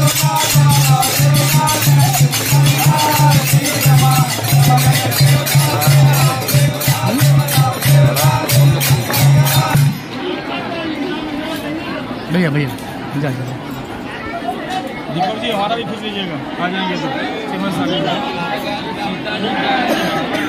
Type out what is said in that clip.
भैया भैया जा दीपक जी हमारा भी खींच लीजिएगा, आ जाएंगे तो